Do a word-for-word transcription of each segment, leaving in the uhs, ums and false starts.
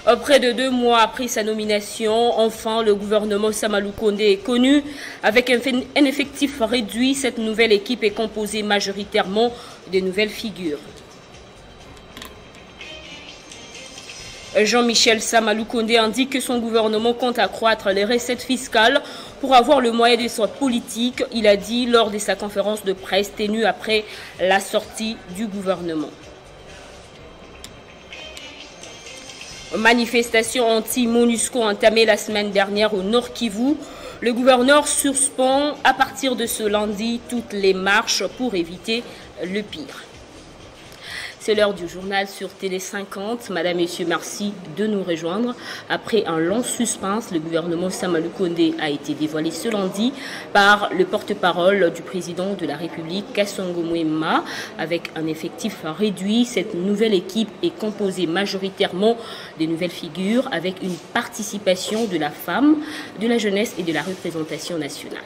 Près de deux mois après sa nomination, enfin, le gouvernement Samalou Kondé est connu. Avec un effectif réduit, cette nouvelle équipe est composée majoritairement de nouvelles figures. Jean-Michel Samalou Kondé indique que son gouvernement compte accroître les recettes fiscales pour avoir le moyen de sa politique. Il a dit lors de sa conférence de presse tenue après la sortie du gouvernement. Manifestation anti-MONUSCO entamée la semaine dernière au Nord Kivu. Le gouverneur suspend à partir de ce lundi toutes les marches pour éviter le pire. C'est l'heure du journal sur Télé cinquante. Madame, Messieurs, merci de nous rejoindre. Après un long suspense, le gouvernement Samalou Kondé a été dévoilé ce lundi par le porte-parole du président de la République, Kassongo Mouema. Avec un effectif réduit, cette nouvelle équipe est composée majoritairement de nouvelles figures avec une participation de la femme, de la jeunesse et de la représentation nationale.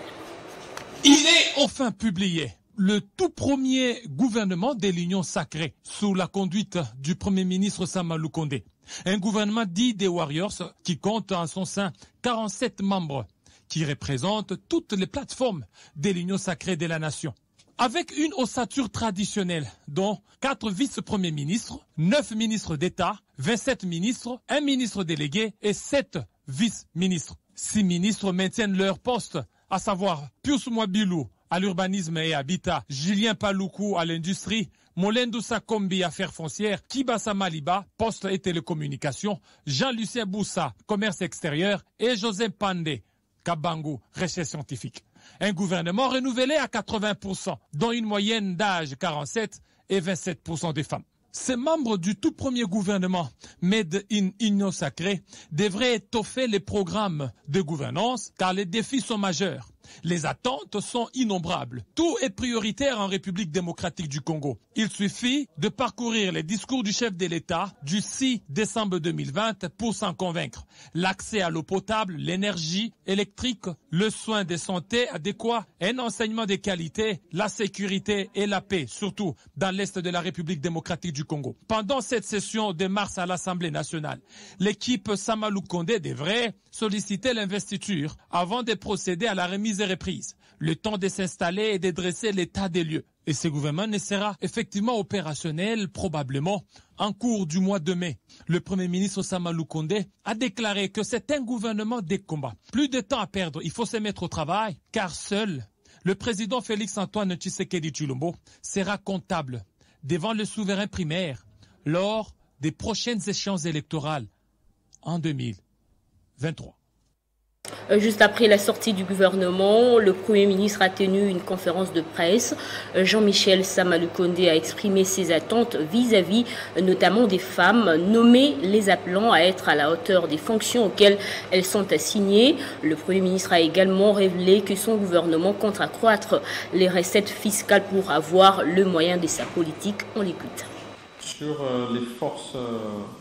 Il est enfin publié. Le tout premier gouvernement de l'Union sacrée sous la conduite du Premier ministre Samalou Kondé. Un gouvernement dit des Warriors qui compte en son sein quarante-sept membres qui représentent toutes les plateformes de l'Union sacrée de la nation. Avec une ossature traditionnelle dont quatre vice-premiers ministres, neuf ministres d'État, vingt-sept ministres, un ministre délégué et sept vice-ministres. Six ministres maintiennent leur poste, à savoir Pius Mwabilou à l'urbanisme et habitat, Julien Paloukou à l'industrie, Molendou Sakombi affaires foncières, Kibasa Maliba, poste et télécommunications, Jean-Lucien Boussa, commerce extérieur et Joseph Pandé, Kabangu, recherche scientifique. Un gouvernement renouvelé à quatre-vingts pour cent, dont une moyenne d'âge quarante-sept et vingt-sept pour cent des femmes. Ces membres du tout premier gouvernement Made in Union Sacrée devraient étoffer les programmes de gouvernance car les défis sont majeurs. Les attentes sont innombrables. Tout est prioritaire en République démocratique du Congo. Il suffit de parcourir les discours du chef de l'État du six décembre deux mille vingt pour s'en convaincre. L'accès à l'eau potable, l'énergie électrique, le soin de santé adéquat, un enseignement de qualité, la sécurité et la paix, surtout dans l'Est de la République démocratique du Congo. Pendant cette session de mars à l'Assemblée nationale, l'équipe Samalou Kondé devrait solliciter l'investiture avant de procéder à la remise et reprise. Le temps de s'installer et de dresser l'état des lieux. Et ce gouvernement ne sera effectivement opérationnel probablement en cours du mois de mai. Le Premier ministre Samalou Kondé a déclaré que c'est un gouvernement des combats. Plus de temps à perdre, il faut se mettre au travail car seul le président Félix-Antoine Tshisekedi Tshilombo sera comptable devant le souverain primaire lors des prochaines échéances électorales en deux mille vingt-trois. Juste après la sortie du gouvernement, le Premier ministre a tenu une conférence de presse. Jean-Michel Samalou Kondé a exprimé ses attentes vis-à-vis notamment des femmes, nommées les appelant à être à la hauteur des fonctions auxquelles elles sont assignées. Le Premier ministre a également révélé que son gouvernement compte accroître les recettes fiscales pour avoir le moyen de sa politique. On l'écoute. Sur euh, les forces... Euh...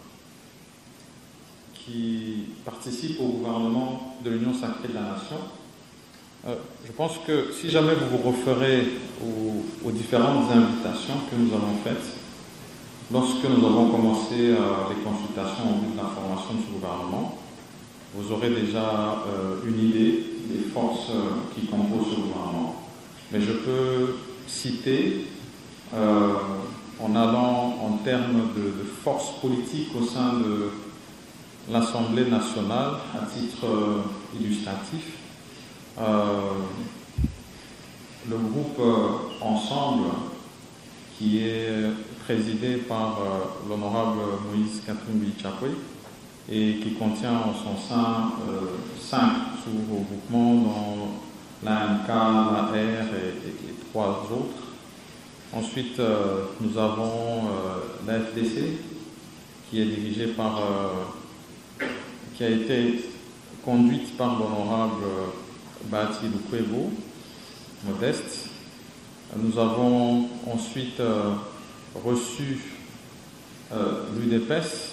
qui participent au gouvernement de l'Union sacrée de la nation. Euh, je pense que si jamais vous vous referez aux, aux différentes invitations que nous avons faites, lorsque nous avons commencé euh, les consultations en vue de la formation de ce gouvernement, vous aurez déjà euh, une idée des forces euh, qui composent ce gouvernement. Mais je peux citer, euh, en allant en termes de, de force politique au sein de l'Assemblée nationale, à titre euh, illustratif, euh, le groupe euh, Ensemble, qui est présidé par euh, l'honorable Moïse Catherine Chapwe et qui contient en son sein euh, cinq sous-regroupements, dont l'A M K, l'A R et, et, et trois autres. Ensuite, euh, nous avons euh, la F D C, qui est dirigée par... Euh, qui a été conduite par l'honorable Bati Lukwebo, modeste. Nous avons ensuite euh, reçu euh, l'U D P E S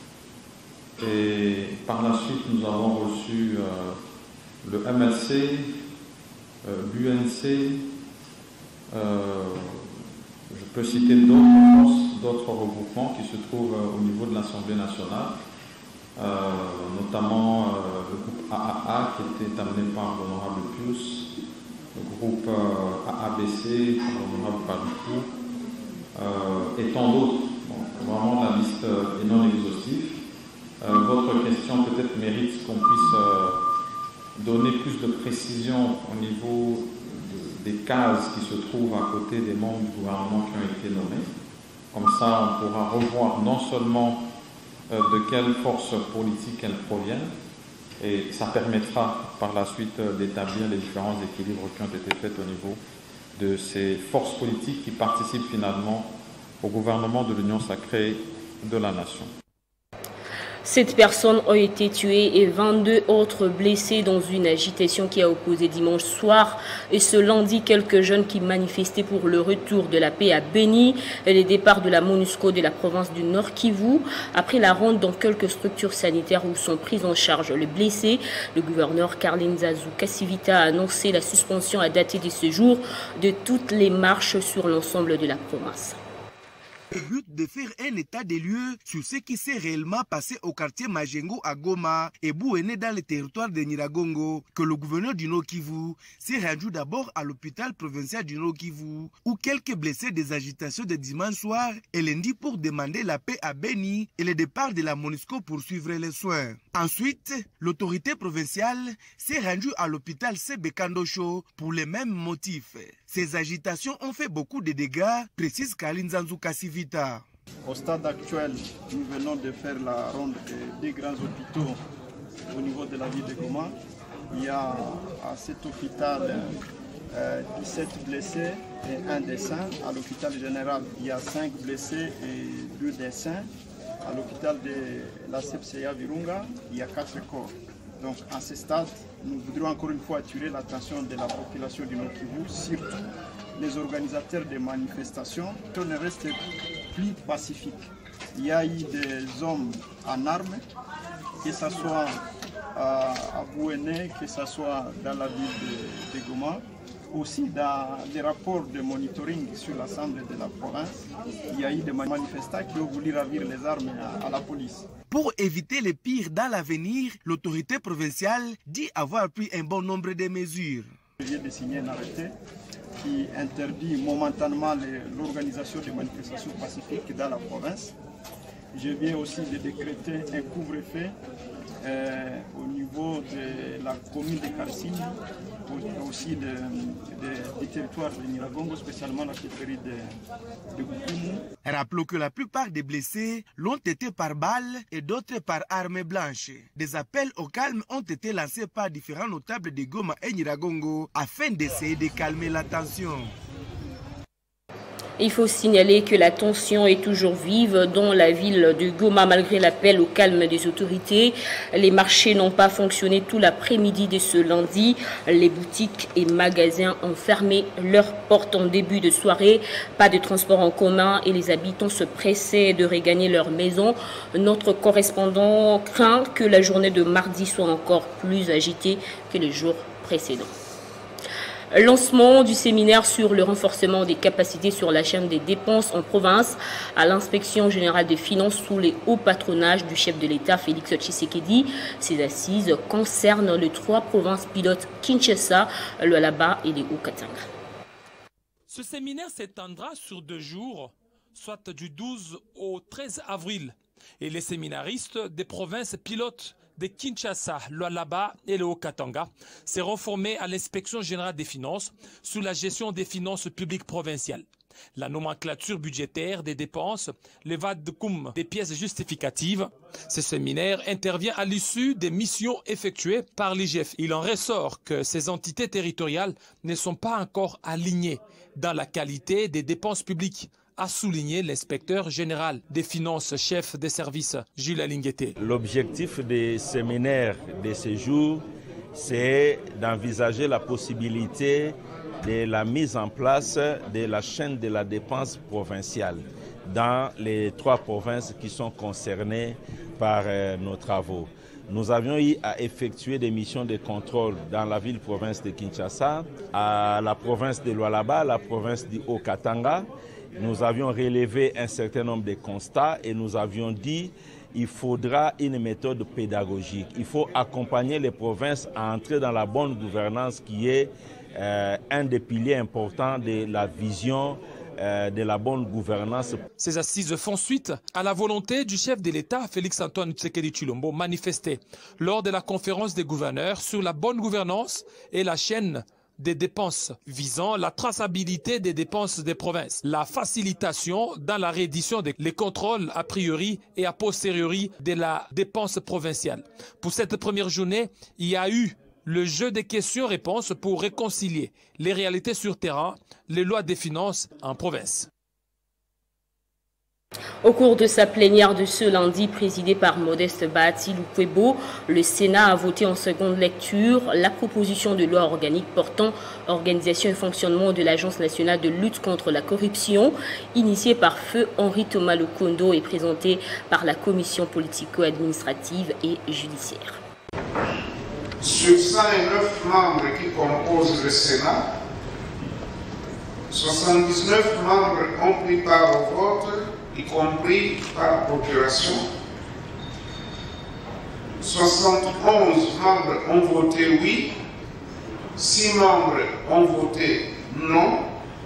et par la suite nous avons reçu euh, le M L C, euh, l'U N C, euh, je peux citer d'autres forces, d'autres regroupements qui se trouvent euh, au niveau de l'Assemblée nationale. euh, notamment euh, le groupe A A A qui était amené par l'honorable Pius, le groupe euh, A A B C par l'honorable Paluku, euh, et tant d'autres. Bon, vraiment la liste est non exhaustive. Euh, votre question peut-être mérite qu'on puisse euh, donner plus de précision au niveau de, des cases qui se trouvent à côté des membres du gouvernement qui ont été nommés. Comme ça, on pourra revoir non seulement euh, de quelle force politique elles proviennent, et ça permettra par la suite euh, d'établir les différents équilibres qui ont été faits au niveau de ces forces politiques qui participent finalement au gouvernement de l'Union sacrée de la nation. Sept personnes ont été tuées et vingt-deux autres blessées dans une agitation qui a opposé dimanche soir et ce lundi quelques jeunes qui manifestaient pour le retour de la paix à Beni et les départs de la MONUSCO de la province du Nord Kivu. Après la ronde dans quelques structures sanitaires où sont prises en charge les blessés, le gouverneur Kalinzazu Kasivita a annoncé la suspension à dater de ce jour de toutes les marches sur l'ensemble de la province. Le but de faire un état des lieux sur ce qui s'est réellement passé au quartier Majengo à Goma et Bouéné dans le territoire de Nyiragongo, que le gouverneur du Nord Kivu s'est rendu d'abord à l'hôpital provincial du Nord Kivu, où quelques blessés des agitations de dimanche soir et lundi pour demander la paix à Beni et le départ de la MONUSCO pour suivre les soins. Ensuite, l'autorité provinciale s'est rendue à l'hôpital Sebekandosho pour les mêmes motifs. Ces agitations ont fait beaucoup de dégâts, précise Kalinzazu Kasivita. Au stade actuel, nous venons de faire la ronde des grands hôpitaux au niveau de la ville de Goma. Il y a à cet hôpital euh, dix-sept blessés et un décès. À l'hôpital général, il y a cinq blessés et deux décès. À l'hôpital de la C P C A Virunga, il y a quatre corps. Donc à ce stade, nous voudrions encore une fois attirer l'attention de la population du Nord Kivu, surtout les organisateurs des manifestations, qu'on ne reste plus pacifique. Il y a eu des hommes en armes, que ce soit à Bouéné, que ce soit dans la ville de, de Goma. Aussi, dans les rapports de monitoring sur l'Assemblée de la province, il y a eu des manifestants qui ont voulu ravir les armes à, à la police. Pour éviter le pire dans l'avenir, l'autorité provinciale dit avoir pris un bon nombre de mesures. Je viens de signer un arrêté qui interdit momentanément l'organisation des manifestations pacifiques dans la province. Je viens aussi de décréter un couvre-feu euh, au niveau de la commune de Karsini, aussi de, de, du territoire de Nyiragongo, spécialement la périphérie de, de Bukumu. Rappelons que la plupart des blessés l'ont été par balles et d'autres par armes blanches. Des appels au calme ont été lancés par différents notables de Goma et Nyiragongo afin d'essayer de calmer la tension. Il faut signaler que la tension est toujours vive dans la ville de Goma malgré l'appel au calme des autorités. Les marchés n'ont pas fonctionné tout l'après-midi de ce lundi. Les boutiques et magasins ont fermé leurs portes en début de soirée. Pas de transport en commun et les habitants se pressaient de regagner leur maison. Notre correspondant craint que la journée de mardi soit encore plus agitée que les jours précédents. Lancement du séminaire sur le renforcement des capacités sur la chaîne des dépenses en province à l'inspection générale des finances sous les hauts patronages du chef de l'État Félix Tshisekedi. Ces assises concernent les trois provinces pilotes Kinshasa, le Lualaba et les Haut-Katanga. Ce séminaire s'étendra sur deux jours, soit du douze au treize avril. Et les séminaristes des provinces pilotes de Kinshasa, le Lualaba et le Haut-Katanga seront formés à l'inspection générale des finances sous la gestion des finances publiques provinciales. La nomenclature budgétaire des dépenses, le vade-cum des pièces justificatives. Ce séminaire intervient à l'issue des missions effectuées par l'I G F. Il en ressort que ces entités territoriales ne sont pas encore alignées dans la qualité des dépenses publiques, a souligné l'inspecteur général des finances, chef des services, Jules Alingueté. L'objectif des séminaires de ce jour, c'est d'envisager la possibilité de la mise en place de la chaîne de la dépense provinciale dans les trois provinces qui sont concernées par euh, nos travaux. Nous avions eu à effectuer des missions de contrôle dans la ville-province de Kinshasa, à la province de Lualaba, la province du Haut-Katanga. Nous avions relevé un certain nombre de constats et nous avions dit il faudra une méthode pédagogique. Il faut accompagner les provinces à entrer dans la bonne gouvernance qui est euh, un des piliers importants de la vision euh, de la bonne gouvernance. Ces assises font suite à la volonté du chef de l'État, Félix-Antoine Tshisekedi Tshilombo, manifestée lors de la conférence des gouverneurs sur la bonne gouvernance et la chaîne des dépenses visant la traçabilité des dépenses des provinces, la facilitation dans la reddition des les contrôles a priori et a posteriori de la dépense provinciale. Pour cette première journée, il y a eu le jeu des questions-réponses pour réconcilier les réalités sur terrain, les lois des finances en province. Au cours de sa plénière de ce lundi, présidée par Modeste Bahati Lukwebo, le Sénat a voté en seconde lecture la proposition de loi organique portant organisation et fonctionnement de l'Agence nationale de lutte contre la corruption, initiée par feu Henri Thomas Lukondo et présentée par la commission politico-administrative et judiciaire. Sur cent neuf membres qui composent le Sénat, soixante-dix-neuf membres ont pris part au vote, y compris par procuration. soixante-onze membres ont voté oui, six membres ont voté non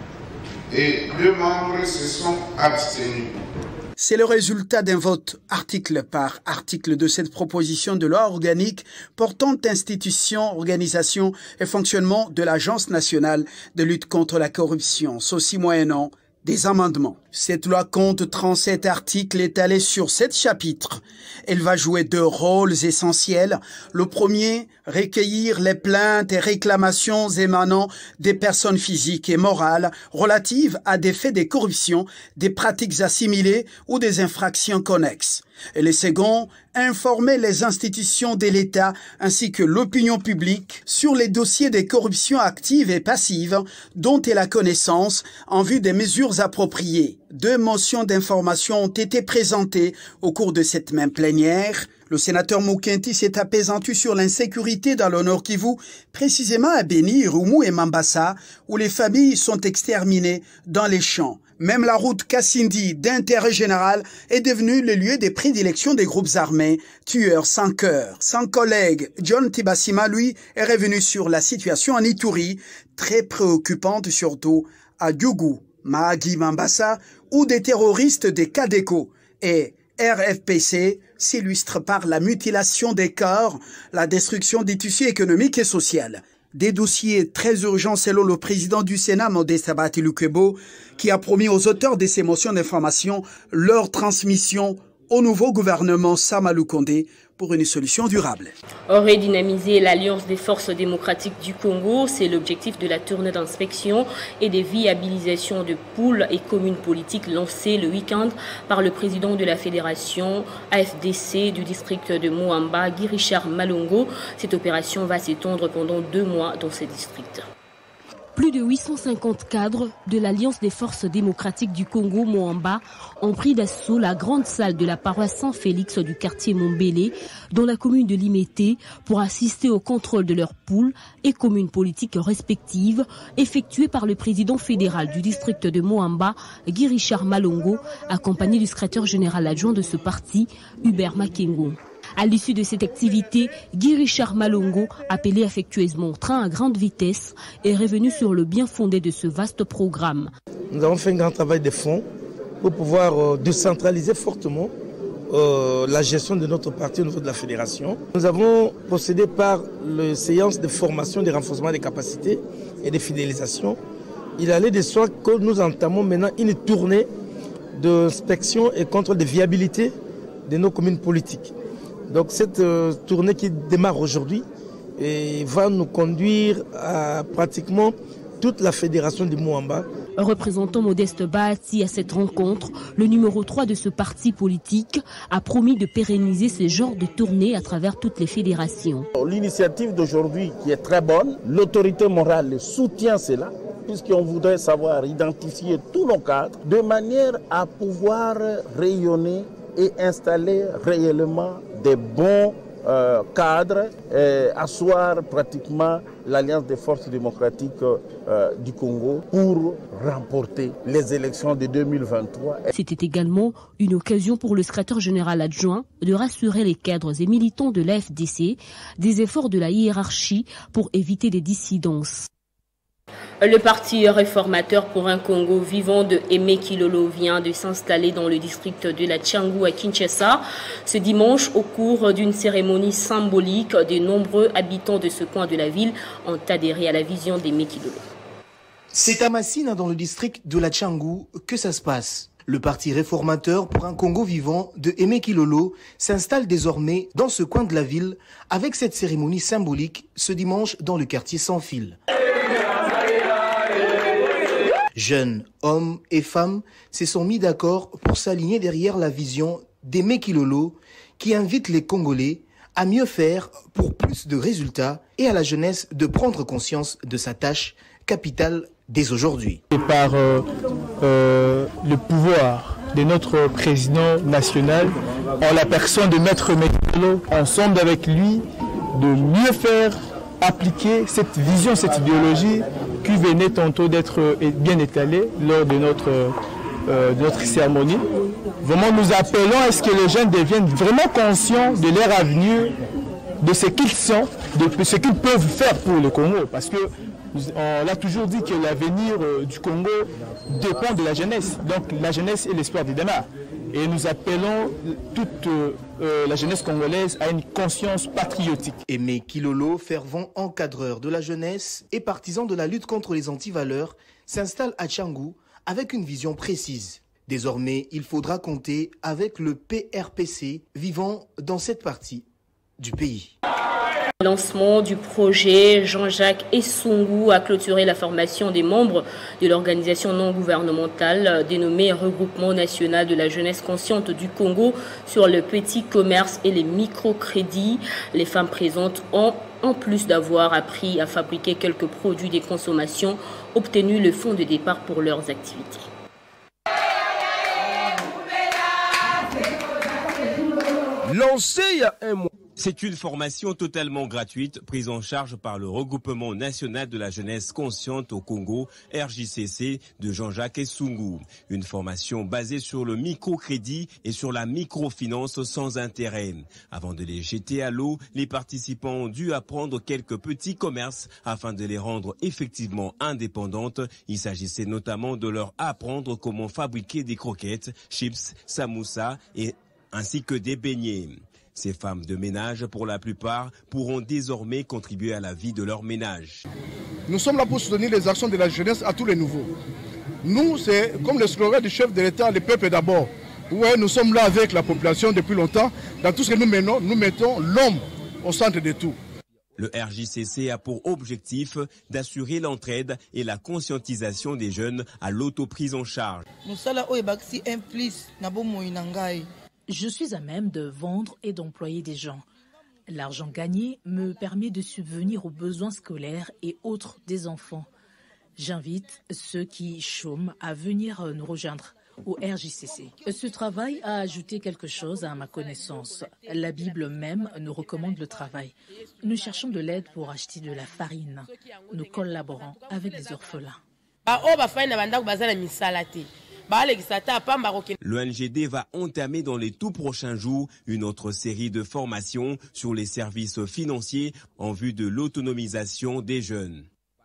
et deux membres se sont abstenus. C'est le résultat d'un vote article par article de cette proposition de loi organique portant institution, organisation et fonctionnement de l'Agence nationale de lutte contre la corruption, ceci moyennant des amendements. Cette loi compte trente-sept articles étalés sur sept chapitres. Elle va jouer deux rôles essentiels. Le premier, recueillir les plaintes et réclamations émanant des personnes physiques et morales relatives à des faits de corruption, des pratiques assimilées ou des infractions connexes. Et le second, informer les institutions de l'État ainsi que l'opinion publique sur les dossiers de corruption actives et passives dont elle a connaissance en vue des mesures appropriées. Deux motions d'information ont été présentées au cours de cette même plénière. Le sénateur Moukenti s'est apaisantu sur l'insécurité dans le Nord Kivu, précisément à Beni, Rumu et Mambasa, où les familles sont exterminées dans les champs. Même la route Kassindi d'intérêt général est devenue le lieu des prédilections des groupes armés, tueurs sans cœur. Son collègue John Tibasima, lui, est revenu sur la situation en Ituri, très préoccupante surtout à Djougou, Mahagi Mambasa, où des terroristes des Kadeko et R F P C s'illustrent par la mutilation des corps, la destruction des tissus économiques et sociaux. Des dossiers très urgents selon le président du Sénat, Modeste Bahati Lukwebo, qui a promis aux auteurs de ces motions d'information leur transmission au nouveau gouvernement Sama Lukonde pour une solution durable. Redynamiser l'Alliance des forces démocratiques du Congo, c'est l'objectif de la tournée d'inspection et de viabilisation de pôles et communes politiques lancée le week-end par le président de la fédération A F D C du district de Moamba, Guy Richard Malongo. Cette opération va s'étendre pendant deux mois dans ce district. Plus de huit cent cinquante cadres de l'Alliance des forces démocratiques du Congo, Moamba, ont pris d'assaut la grande salle de la paroisse Saint-Félix du quartier Mombélé, dans la commune de Limete, pour assister au contrôle de leurs poules et communes politiques respectives, effectuées par le président fédéral du district de Moamba, Guy Richard Malongo, accompagné du secrétaire général adjoint de ce parti, Hubert Makengo. À l'issue de cette activité, Guy Richard Malongo, appelé affectueusement train à grande vitesse, est revenu sur le bien fondé de ce vaste programme. Nous avons fait un grand travail de fond pour pouvoir euh, décentraliser fortement euh, la gestion de notre parti au niveau de la fédération. Nous avons procédé par les séances de formation, de renforcement des capacités et de fidélisation. Il allait de soi que nous entamons maintenant une tournée d'inspection et contrôle de viabilité de nos communes politiques. Donc cette euh, tournée qui démarre aujourd'hui va nous conduire à pratiquement toute la fédération du Moamba. Représentant Modeste Bahati à cette rencontre, le numéro trois de ce parti politique a promis de pérenniser ce genre de tournée à travers toutes les fédérations. L'initiative d'aujourd'hui qui est très bonne, l'autorité morale soutient cela, puisqu'on voudrait savoir identifier tous nos cadres de manière à pouvoir rayonner et installer réellement des bons euh, cadre et asseoir pratiquement l'Alliance des forces démocratiques euh, du Congo pour remporter les élections de deux mille vingt-trois. C'était également une occasion pour le secrétaire général adjoint de rassurer les cadres et militants de l'A F D C des efforts de la hiérarchie pour éviter des dissidences. Le parti réformateur pour un Congo vivant de Aimé Kilolo vient de s'installer dans le district de la Tchangou à Kinshasa. Ce dimanche, au cours d'une cérémonie symbolique, de nombreux habitants de ce coin de la ville ont adhéré à la vision d'Aimé Kilolo. C'est à Massina, dans le district de la Tchangou, que ça se passe. Le parti réformateur pour un Congo vivant de Aimé Kilolo s'installe désormais dans ce coin de la ville avec cette cérémonie symbolique ce dimanche dans le quartier Sans Fil. Jeunes, hommes et femmes se sont mis d'accord pour s'aligner derrière la vision d'Aimé Kilolo qui invite les Congolais à mieux faire pour plus de résultats et à la jeunesse de prendre conscience de sa tâche capitale dès aujourd'hui. Et par euh, euh, le pouvoir de notre président national, en la personne de Maître Kilolo, ensemble avec lui, de mieux faire appliquer cette vision, cette idéologie qui venait tantôt d'être bien étalée lors de notre, euh, de notre cérémonie. Vraiment, nous appelons à ce que les jeunes deviennent vraiment conscients de leur avenir, de ce qu'ils sont, de ce qu'ils peuvent faire pour le Congo. Parce que on a toujours dit que l'avenir du Congo dépend de la jeunesse. Donc la jeunesse est l'espoir du demain. Et nous appelons toute euh, la jeunesse congolaise à une conscience patriotique. Aimé Kilolo, fervent encadreur de la jeunesse et partisan de la lutte contre les antivaleurs, s'installe à Tchangou avec une vision précise. Désormais, il faudra compter avec le P R P C vivant dans cette partie du pays. Lancement du projet, Jean-Jacques Essongou a clôturé la formation des membres de l'organisation non gouvernementale dénommée Regroupement national de la jeunesse consciente du Congo sur le petit commerce et les microcrédits. Les femmes présentes ont, en plus d'avoir appris à fabriquer quelques produits de consommation, obtenu le fonds de départ pour leurs activités. Lancé il y a un mois. C'est une formation totalement gratuite prise en charge par le Regroupement national de la jeunesse consciente au Congo, R J C C, de Jean-Jacques Essongou. Une formation basée sur le microcrédit et sur la microfinance sans intérêt. Avant de les jeter à l'eau, les participants ont dû apprendre quelques petits commerces afin de les rendre effectivement indépendantes. Il s'agissait notamment de leur apprendre comment fabriquer des croquettes, chips, samoussas et ainsi que des beignets. Ces femmes de ménage, pour la plupart, pourront désormais contribuer à la vie de leur ménage. Nous sommes là pour soutenir les actions de la jeunesse à tous les niveaux. Nous, c'est comme le slogan du chef de l'État, le peuple d'abord. Ouais, nous sommes là avec la population depuis longtemps. Dans tout ce que nous menons, nous mettons l'homme au centre de tout. Le R J C C a pour objectif d'assurer l'entraide et la conscientisation des jeunes à l'autoprise en charge. Je suis à même de vendre et d'employer des gens. L'argent gagné me permet de subvenir aux besoins scolaires et autres des enfants. J'invite ceux qui chôment à venir nous rejoindre au R J C C. Ce travail a ajouté quelque chose à ma connaissance. La Bible même nous recommande le travail. Nous cherchons de l'aide pour acheter de la farine. Nous collaborons avec des orphelins. Le N G D va entamer dans les tout prochains jours une autre série de formations sur les services financiers en vue de l'autonomisation des jeunes.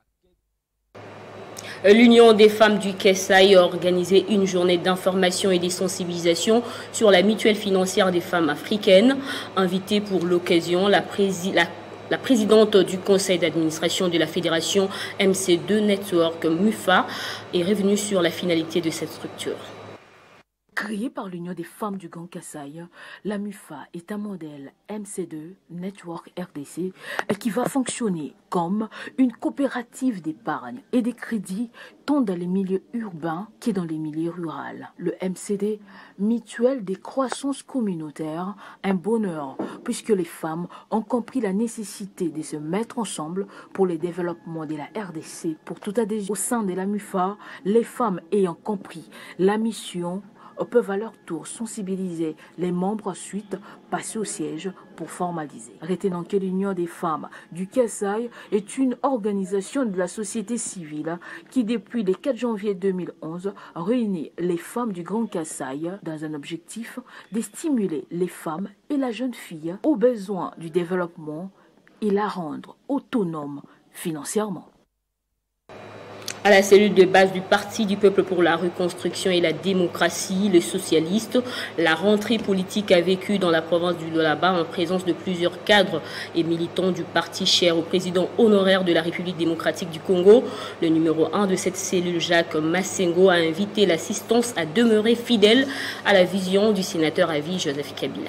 L'Union des femmes du Kasaï a organisé une journée d'information et de sensibilisation sur la mutuelle financière des femmes africaines. Invitée pour l'occasion, la présidente La présidente du conseil d'administration de la fédération M C deux Network, MUFA, est revenue sur la finalité de cette structure. Créée par l'Union des femmes du Grand Kasaï, la MUFA est un modèle M C deux Network R D C qui va fonctionner comme une coopérative d'épargne et des crédits tant dans les milieux urbains que dans les milieux ruraux. Le M C D, mutuelle des croissances communautaires, un bonheur puisque les femmes ont compris la nécessité de se mettre ensemble pour le développement de la R D C. Pour tout adhésion au sein de la MUFA, les femmes ayant compris la mission peuvent à leur tour sensibiliser les membres, ensuite passer au siège pour formaliser. Retenons que l'Union des femmes du Kasaï est une organisation de la société civile qui, depuis le quatre janvier deux mille onze, réunit les femmes du Grand Kasaï dans un objectif de stimuler les femmes et la jeune fille aux besoins du développement et la rendre autonome financièrement. À la cellule de base du Parti du peuple pour la reconstruction et la démocratie, les socialistes, la rentrée politique a vécu dans la province du Lualaba en présence de plusieurs cadres et militants du parti cher au président honoraire de la République démocratique du Congo. Le numéro un de cette cellule, Jacques Masengo, a invité l'assistance à demeurer fidèle à la vision du sénateur à vie Joseph Kabila.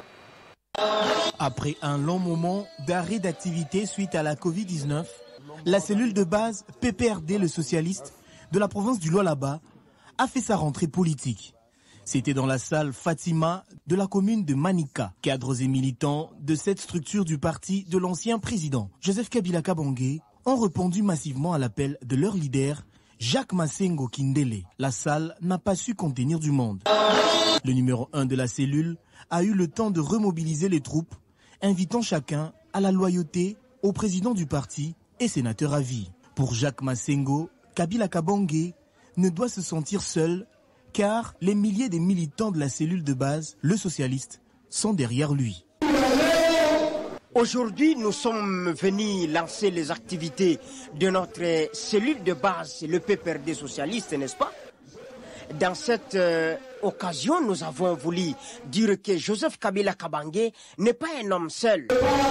Après un long moment d'arrêt d'activité suite à la covid dix-neuf, la cellule de base P P R D, le socialiste, de la province du Lualaba, a fait sa rentrée politique. C'était dans la salle Fatima de la commune de Manika. Cadres et militants de cette structure du parti de l'ancien président Joseph Kabila Kabange ont répondu massivement à l'appel de leur leader, Jacques Masengo Kindele. La salle n'a pas su contenir du monde. Le numéro un de la cellule a eu le temps de remobiliser les troupes, invitant chacun à la loyauté au président du parti et sénateur à vie. Pour Jacques Masengo, Kabila Kabange ne doit se sentir seul car les milliers de militants de la cellule de base, le socialiste, sont derrière lui. Aujourd'hui, nous sommes venus lancer les activités de notre cellule de base, le P P R D socialiste, n'est-ce pas? Dans cette euh, occasion, nous avons voulu dire que Joseph Kabila Kabange n'est pas un homme seul.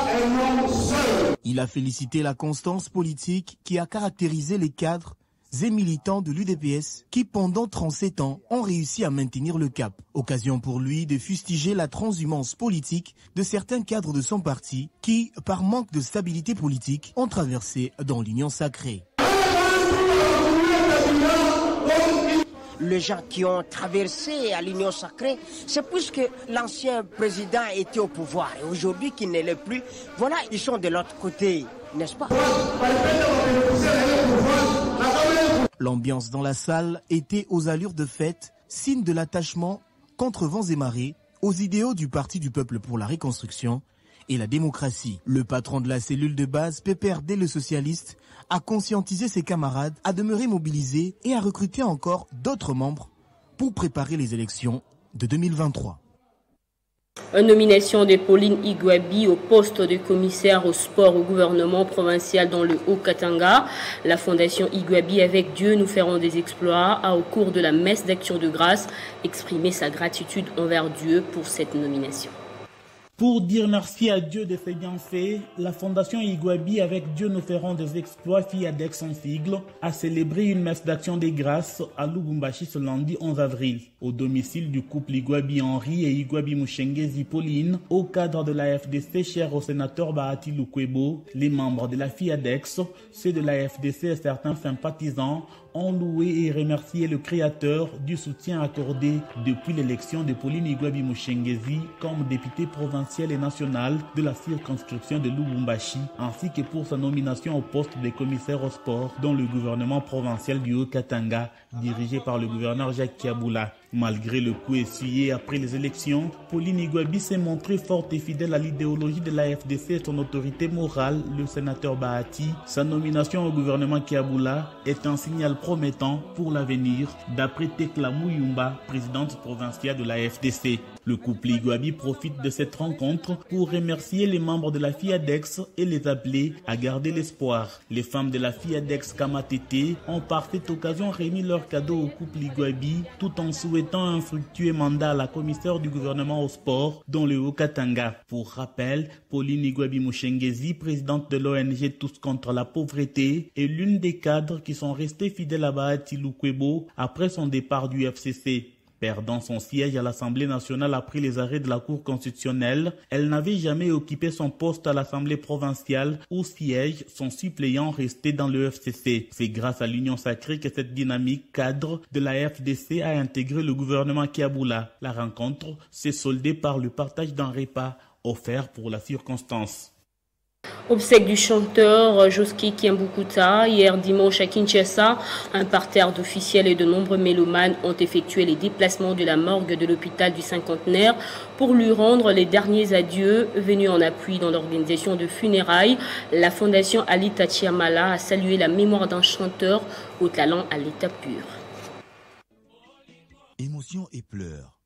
Il a félicité la constance politique qui a caractérisé les cadres et militants de l'U D P S qui, pendant trente-sept ans, ont réussi à maintenir le cap. Occasion pour lui de fustiger la transhumance politique de certains cadres de son parti qui, par manque de stabilité politique, ont traversé dans l'union sacrée. Les gens qui ont traversé à l'union sacrée, c'est puisque l'ancien président était au pouvoir et aujourd'hui qu'il ne l'est plus, voilà, ils sont de l'autre côté, n'est-ce pas? L'ambiance dans la salle était aux allures de fête, signe de l'attachement contre vents et marées aux idéaux du Parti du peuple pour la reconstruction et la démocratie. Le patron de la cellule de base, P P R D le socialiste, a conscientisé ses camarades à demeurer mobilisés et à recruter encore d'autres membres pour préparer les élections de deux mille vingt-trois. Une nomination de Pauline Igwabi au poste de commissaire au sport au gouvernement provincial dans le Haut-Katanga. La fondation Igwabi avec Dieu nous ferons des exploits a au cours de la messe d'action de grâce exprimé sa gratitude envers Dieu pour cette nomination. Pour dire merci à Dieu de ses bienfaits, la Fondation Igwabi avec Dieu nous ferons des exploits FIADEX en sigle a célébré une messe d'action des grâces à Lubumbashi ce lundi onze avril. Au domicile du couple Igwabi Henri et Igwabi Mushengezi Pauline, au cadre de la F D C cher au sénateur Bahati Lukwebo, les membres de la FIADEX, ceux de la F D C et certains sympathisants ont loué et remercié le créateur du soutien accordé depuis l'élection de Pauline Igwabi Mushengezi comme députée provinciale et nationale de la circonscription de Lubumbashi, ainsi que pour sa nomination au poste de commissaire au sport dans le gouvernement provincial du Haut-Katanga, dirigé par le gouverneur Jacques Kiaboula. Malgré le coup essuyé après les élections, Pauline Igwabi s'est montrée forte et fidèle à l'idéologie de la F D C et son autorité morale, le sénateur Bahati. Sa nomination au gouvernement Kiaboula est un signal promettant pour l'avenir, d'après Tekla Muyumba, présidente provinciale de la F D C. Le couple Igwabi profite de cette rencontre pour remercier les membres de la FIADEX et les appeler à garder l'espoir. Les femmes de la FIADEX Kamatete ont par cette occasion remis leur cadeau au couple Igwabi tout en souhaitant un fructueux mandat à la commissaire du gouvernement au sport dans le Haut-Katanga. Pour rappel, Pauline Igwabi Mushengezi, présidente de l'O N G Tous contre la pauvreté, est l'une des cadres qui sont restés fidèles à Bahati Lukwebo après son départ du F C C. Perdant son siège à l'Assemblée nationale après les arrêts de la Cour constitutionnelle, elle n'avait jamais occupé son poste à l'Assemblée provinciale où siège son suppléant resté dans le F C C. C'est grâce à l'union sacrée que cette dynamique cadre de la F D C a intégré le gouvernement Kiaboula. La rencontre s'est soldée par le partage d'un repas offert pour la circonstance. Obsèque du chanteur Joski Kiambukuta. Hier dimanche à Kinshasa, un parterre d'officiels et de nombreux mélomanes ont effectué les déplacements de la morgue de l'hôpital du Cinquantenaire pour lui rendre les derniers adieux. Venus en appui dans l'organisation de funérailles, la fondation Ali Tachiamala a salué la mémoire d'un chanteur au talent à l'état pur. Émotion et pleurs.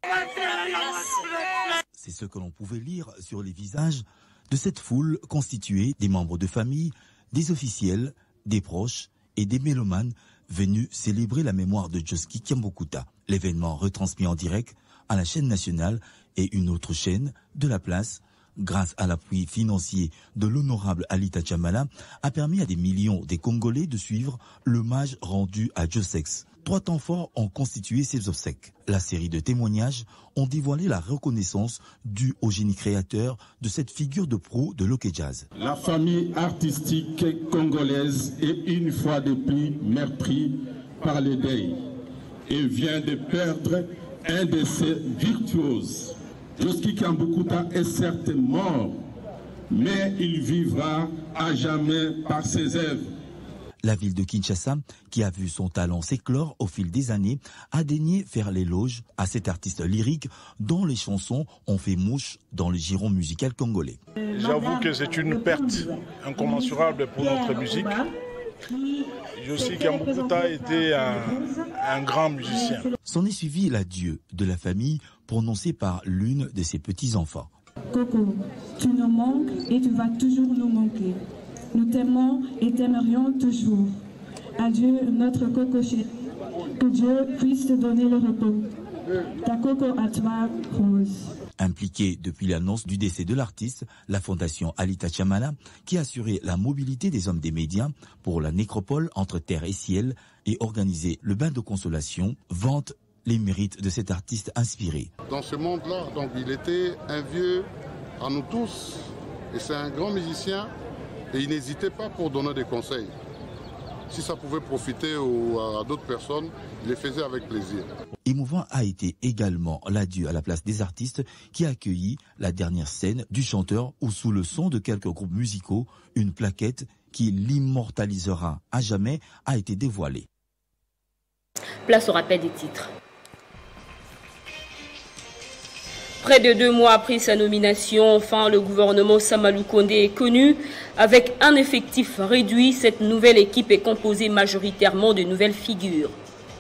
C'est ce que l'on pouvait lire sur les visages de cette foule constituée des membres de famille, des officiels, des proches et des mélomanes venus célébrer la mémoire de Joski Kiambukuta. L'événement retransmis en direct à la chaîne nationale et une autre chaîne de la place, grâce à l'appui financier de l'honorable Ali Tachiamala, a permis à des millions de Congolais de suivre l'hommage rendu à Josex. Trois temps forts ont constitué ces obsèques. La série de témoignages ont dévoilé la reconnaissance due au génie créateur de cette figure de pro de l'Ok Jazz. La famille artistique congolaise est une fois de plus meurtrie par le deuil et vient de perdre un de ses virtuoses. Joski Kiambukuta est certes mort, mais il vivra à jamais par ses œuvres. La ville de Kinshasa, qui a vu son talent s'éclore au fil des années, a daigné faire l'éloge à cet artiste lyrique dont les chansons ont fait mouche dans le giron musical congolais. J'avoue que c'est une perte incommensurable pour notre musique. Joski Kiambukuta était un, un grand musicien. S'en est suivi l'adieu de la famille prononcé par l'une de ses petits-enfants. Coco, tu nous manques et tu vas toujours nous manquer. Nous t'aimons et t'aimerions toujours. Adieu notre Coco chéri. Que Dieu puisse te donner le repos. Ta Coco à toi, Rose. Impliquée depuis l'annonce du décès de l'artiste, la fondation Ali Tachiamala, qui a assuré la mobilité des hommes des médias pour la nécropole entre terre et ciel et organisé le bain de consolation, vante les mérites de cet artiste inspiré. Dans ce monde-là, donc il était un vieux à nous tous et c'est un grand musicien. Et il n'hésitait pas pour donner des conseils. Si ça pouvait profiter aux, à d'autres personnes, il les faisait avec plaisir. Émouvant a été également l'adieu à la place des artistes qui a accueilli la dernière scène du chanteur où sous le son de quelques groupes musicaux, une plaquette qui l'immortalisera à jamais a été dévoilée. Place au rappel des titres. Près de deux mois après sa nomination, enfin, le gouvernement Samalou Kondé est connu. Avec un effectif réduit, cette nouvelle équipe est composée majoritairement de nouvelles figures.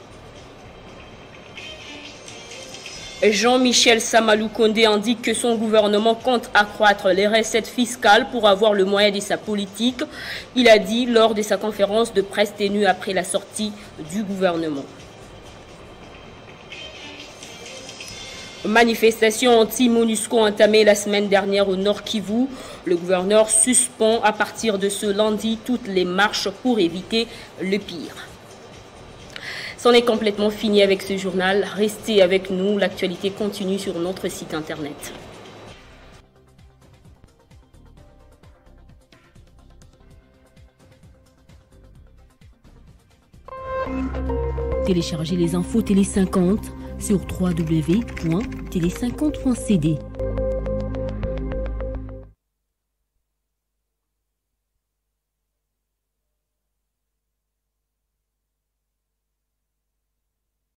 Jean-Michel Samalou Kondé indique que son gouvernement compte accroître les recettes fiscales pour avoir le moyen de sa politique. Il a dit lors de sa conférence de presse tenue après la sortie du gouvernement. Manifestation anti-MONUSCO entamée la semaine dernière au Nord Kivu. Le gouverneur suspend à partir de ce lundi toutes les marches pour éviter le pire. C'en est complètement fini avec ce journal. Restez avec nous, l'actualité continue sur notre site internet. Téléchargez les infos Télé cinquante sur w w w point télé cinquante point c d.